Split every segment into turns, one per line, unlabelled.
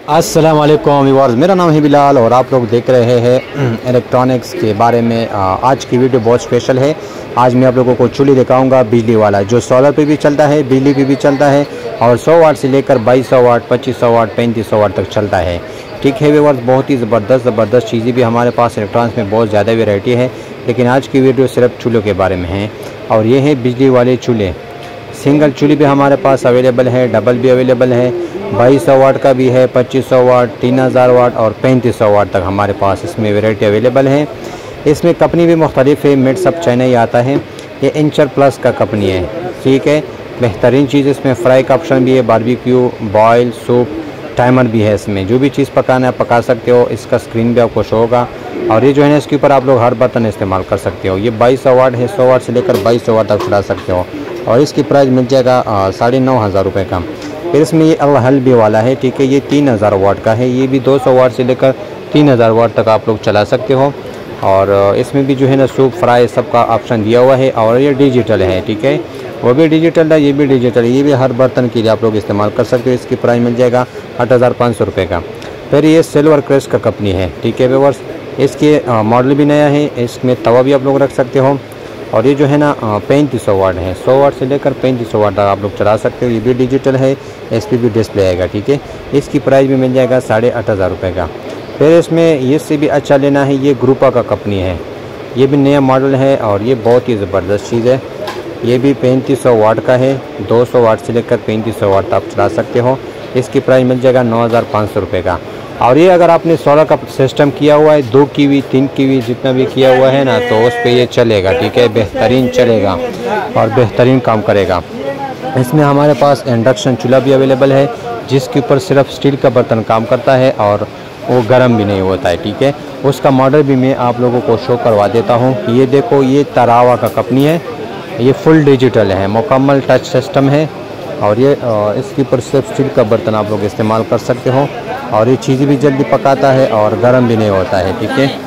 अस्सलाम वालेकुम व्यूअर्स, मेरा नाम है बिलाल और आप लोग देख रहे हैं इलेक्ट्रॉनिक्स के बारे में। आज की वीडियो बहुत स्पेशल है। आज मैं आप लोगों को चूल्ही दिखाऊंगा बिजली वाला, जो सोलर पे भी चलता है, बिजली पे भी चलता है और 100 वाट से लेकर 2200 वाट, 2500 वाट, 3500 वाट तक चलता है। ठीक है व्यूअर्स, बहुत ही ज़बरदस्त चीज़ें भी हमारे पास इलेक्ट्रॉनिक्स में बहुत ज़्यादा वेराइटी है, लेकिन आज की वीडियो सिर्फ चूल्हों के बारे में है। और ये है बिजली वाले चूल्हे। सिंगल चूल्ही भी हमारे पास अवेलेबल है, डबल भी अवेलेबल है, 2200 वाट का भी है, 2500 वाट, 3000 वाट और 3500 वाट तक हमारे पास इसमें वैरायटी अवेलेबल है। इसमें कंपनी भी मुख्तलिफ है, मिड सब चाइना ही आता है। ये इंचर प्लस का कंपनी है, ठीक है। बेहतरीन चीज़ इसमें फ्राई का ऑप्शन भी है, बारबेक्यू, बॉयल, सूप, टाइमर भी है। इसमें जो भी चीज़ पकाना है पका सकते हो। इसका स्क्रीन भी आपको शो होगा और ये जो है ना, इसके ऊपर आप लोग हर बर्तन इस्तेमाल कर सकते हो। ये 2200 वाट है, 100 वाट से लेकर 2200 वाट तक चला सकते हो और इसकी प्राइस मिल जाएगा 9500 रुपये का। फिर इसमें ये अल भी वाला है, ठीक है। ये 3000 वाट का है, ये भी 200 वाट से लेकर 3000 वाट तक आप लोग चला सकते हो। और इसमें भी जो है ना, सूप, फ्राई सब का ऑप्शन दिया हुआ है और ये डिजिटल है, ठीक है। वो भी डिजिटल है, ये भी डिजिटल है। ये भी हर बर्तन के लिए आप लोग इस्तेमाल कर सकते हो। इसकी प्राइस मिल जाएगा 8500 रुपये का। फिर ये सिल्वर क्रेस्ट का कंपनी है, ठीक है व्यूअर्स। इसके मॉडल भी नया है, इसमें तवा भी आप लोग रख सकते हो। और ये जो है ना 3500 वाट है, 100 वाट से लेकर 3500 वाट तक आप लोग चला सकते हो। ये भी डिजिटल है, इस पर भी डिस्प्ले आएगा, ठीक है। इसकी प्राइस भी मिल जाएगा 8500 रुपये का। फिर इसमें ये से भी अच्छा लेना है, ये ग्रुपा का कंपनी है। ये भी नया मॉडल है और ये बहुत ही ज़बरदस्त चीज़ है। ये भी 3500 वाट का है, 200 वाट से लेकर 3500 वाट आप चला सकते हो। इसकी प्राइस मिल जाएगा 9500 रुपये का। और ये अगर आपने सोलर का सिस्टम किया हुआ है, 2 कीवी 3 कीवी जितना भी किया हुआ है ना, तो उस पर ये चलेगा, ठीक है। बेहतरीन चलेगा और बेहतरीन काम करेगा। इसमें हमारे पास इंडक्शन चूल्हा भी अवेलेबल है, जिसके ऊपर सिर्फ स्टील का बर्तन काम करता है और वो गर्म भी नहीं होता है, ठीक है। उसका मॉडल भी मैं आप लोगों को शो करवा देता हूँ। ये देखो, ये तरावा का कंपनी है। ये फुल डिजिटल है, मुकम्मल टच सिस्टम है और ये इसके ऊपर सिर्फ स्टील का बर्तन आप लोग इस्तेमाल कर सकते हो। और ये चीज़ें भी जल्दी पकाता है और गर्म भी नहीं होता है, ठीक है।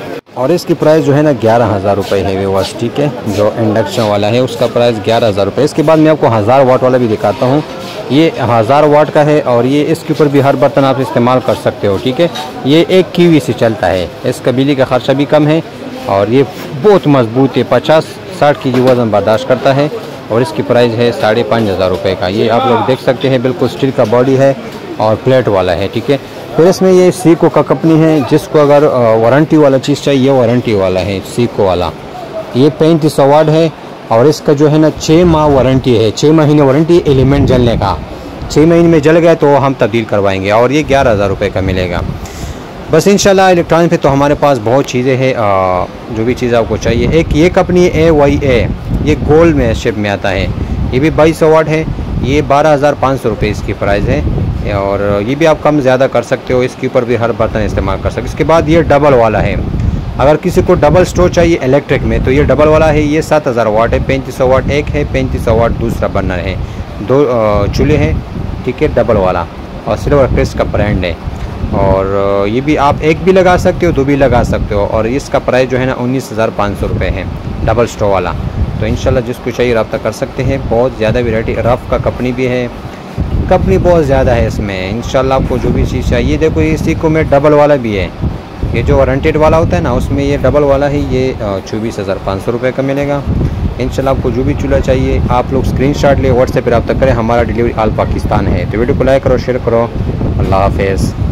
और इसकी प्राइस जो है ना 11000 रुपये है व्यूअर्स, ठीक है। जो इंडक्शन वाला है उसका प्राइस 11000 रुपये। इसके बाद मैं आपको 1000 वाट वाला भी दिखाता हूँ। ये 1000 वाट का है और ये इसके ऊपर भी हर बर्तन आप इस्तेमाल कर सकते हो, ठीक है। ये 1 कीवी से चलता है, इसका बिजली का खर्चा भी कम है और ये बहुत मजबूत है, 50-60 केजी वज़न बर्दाश्त करता है। और इसकी प्राइस है 5500 रुपये का। ये आप लोग देख सकते हैं, बिल्कुल स्टील का बॉडी है और प्लेट वाला है, ठीक है। फिर इसमें ये सीको का कंपनी है, जिसको अगर वारंटी वाला चीज़ चाहिए, ये वारंटी वाला है सीको वाला। ये 3500 वाट है और इसका जो है ना 6 माह वारंटी है, 6 महीने वारंटी एलिमेंट जलने का। 6 महीने में जल गया तो हम तब्दील करवाएंगे और ये 11000 रुपये का मिलेगा। बस इंशाल्लाह इलेक्ट्रॉनिक पे तो हमारे पास बहुत चीज़ें हैं, जो भी चीज़ आपको चाहिए। एक ये कंपनी AYA, ये गोल्ड में शेप में आता है। ये भी 2200 वाट है, ये 12500 रुपये इसकी प्राइस है। और ये भी आप कम ज़्यादा कर सकते हो, इसके ऊपर भी हर बर्तन इस्तेमाल कर सकते हो। इसके बाद ये डबल वाला है, अगर किसी को डबल स्टोव चाहिए इलेक्ट्रिक में तो ये डबल वाला है। ये 7000 वाट है, 3500 वाट एक है, 3500 वाट दूसरा बर्नर है। 2 चूल्हे हैं, ठीक है, डबल वाला और सिल्वर क्रेस्ट का ब्रांड है। और ये भी आप एक भी लगा सकते हो, 2 भी लगा सकते हो। और इसका प्राइस जो है ना 19500 रुपये है, डबल स्टोव वाला। तो इंशाल्लाह जिसको चाहिए रब्ता कर सकते हैं। बहुत ज़्यादा वैरायटी, रफ़ का कंपनी भी है, कंपनी बहुत ज़्यादा है इसमें। इंशाल्लाह आपको जो भी चीज़ चाहिए, देखो इसी को में डबल वाला भी है। ये जो वारंटेड वाला होता है ना, उसमें ये डबल वाला है, ये 24500 रुपये का मिलेगा। इंशाल्लाह आपको जो भी चूल्हा चाहिए आप लोग स्क्रीनशॉट ले व्हाट्सएप पर रब्ता करें। हमारा डिलीवरी ऑल पाकिस्तान है। तो वीडियो को लाइक करो, शेयर करो। अल्लाह हाफ़िज़।